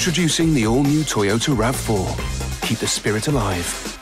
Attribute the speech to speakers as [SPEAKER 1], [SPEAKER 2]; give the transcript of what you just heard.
[SPEAKER 1] Introducing the all-new Toyota RAV4. Keep the spirit alive.